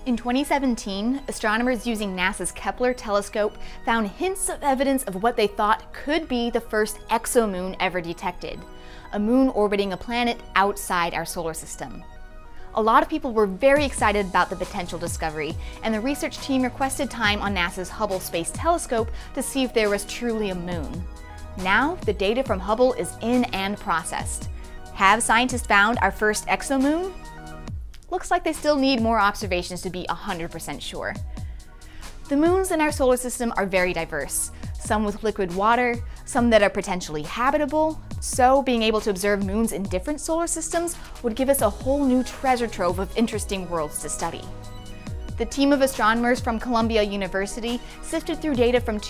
In 2017, astronomers using NASA's Kepler telescope found hints of evidence of what they thought could be the first exomoon ever detected, a moon orbiting a planet outside our solar system. A lot of people were very excited about the potential discovery, and the research team requested time on NASA's Hubble Space Telescope to see if there was truly a moon. Now, the data from Hubble is in and processed. Have scientists found our first exomoon? Looks like they still need more observations to be 100% sure. The moons in our solar system are very diverse, some with liquid water, some that are potentially habitable, so being able to observe moons in different solar systems would give us a whole new treasure trove of interesting worlds to study. The team of astronomers from Columbia University sifted through data from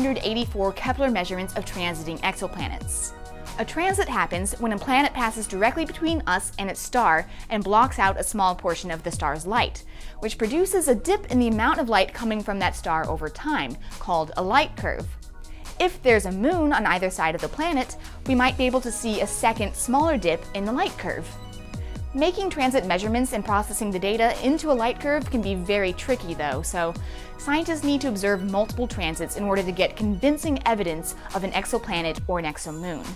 284 Kepler measurements of transiting exoplanets. A transit happens when a planet passes directly between us and its star and blocks out a small portion of the star's light, which produces a dip in the amount of light coming from that star over time, called a light curve. If there's a moon on either side of the planet, we might be able to see a second, smaller dip in the light curve. Making transit measurements and processing the data into a light curve can be very tricky though, so scientists need to observe multiple transits in order to get convincing evidence of an exoplanet or an exomoon.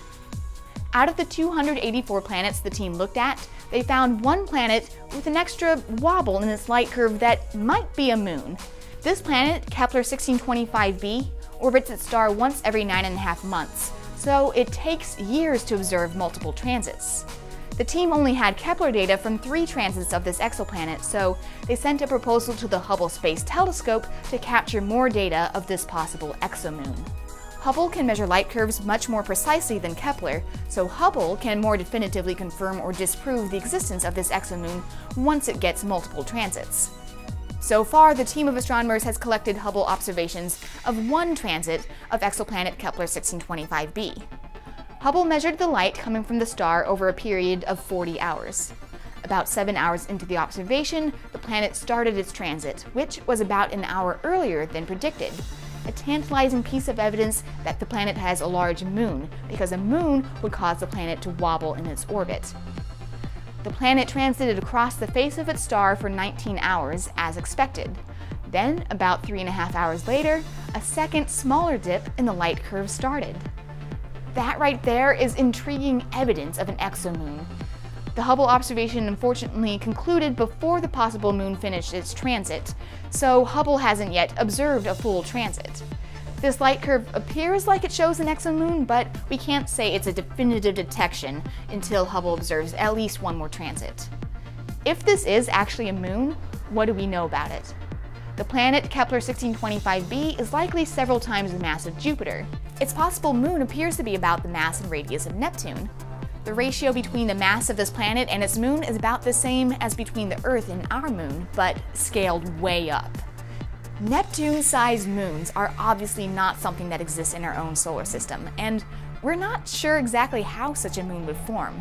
Out of the 284 planets the team looked at, they found one planet with an extra wobble in its light curve that might be a moon. This planet, Kepler 1625b, orbits its star once every 9.5 months, so it takes years to observe multiple transits. The team only had Kepler data from 3 transits of this exoplanet, so they sent a proposal to the Hubble Space Telescope to capture more data of this possible exomoon. Hubble can measure light curves much more precisely than Kepler, so Hubble can more definitively confirm or disprove the existence of this exomoon once it gets multiple transits. So far, the team of astronomers has collected Hubble observations of one transit of exoplanet Kepler 1625b. Hubble measured the light coming from the star over a period of 40 hours. About 7 hours into the observation, the planet started its transit, which was about an hour earlier than predicted. A tantalizing piece of evidence that the planet has a large moon, because a moon would cause the planet to wobble in its orbit. The planet transited across the face of its star for 19 hours, as expected. Then, about 3.5 hours later, a second, smaller dip in the light curve started. That right there is intriguing evidence of an exomoon. The Hubble observation unfortunately concluded before the possible moon finished its transit, so Hubble hasn't yet observed a full transit. This light curve appears like it shows an exomoon, but we can't say it's a definitive detection until Hubble observes at least one more transit. If this is actually a moon, what do we know about it? The planet Kepler 1625b is likely several times the mass of Jupiter. Its possible moon appears to be about the mass and radius of Neptune. The ratio between the mass of this planet and its moon is about the same as between the Earth and our moon, but scaled way up. Neptune-sized moons are obviously not something that exists in our own solar system, and we're not sure exactly how such a moon would form.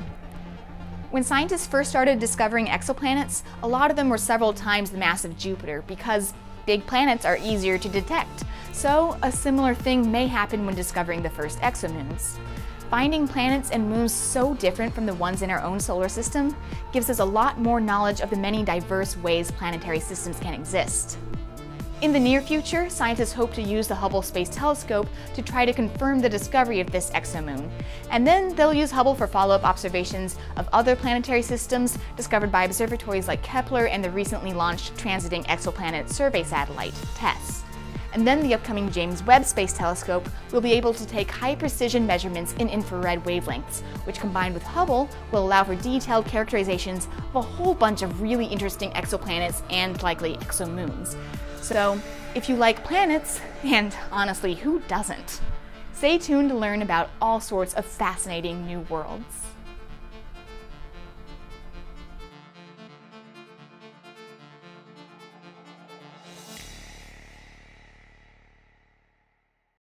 When scientists first started discovering exoplanets, a lot of them were several times the mass of Jupiter because big planets are easier to detect. So a similar thing may happen when discovering the first exomoons. Finding planets and moons so different from the ones in our own solar system gives us a lot more knowledge of the many diverse ways planetary systems can exist. In the near future, scientists hope to use the Hubble Space Telescope to try to confirm the discovery of this exomoon, and then they'll use Hubble for follow-up observations of other planetary systems discovered by observatories like Kepler and the recently launched Transiting Exoplanet Survey Satellite, TESS. And then the upcoming James Webb Space Telescope will be able to take high-precision measurements in infrared wavelengths, which combined with Hubble will allow for detailed characterizations of a whole bunch of really interesting exoplanets and likely exomoons. So, if you like planets, and honestly, who doesn't? Stay tuned to learn about all sorts of fascinating new worlds.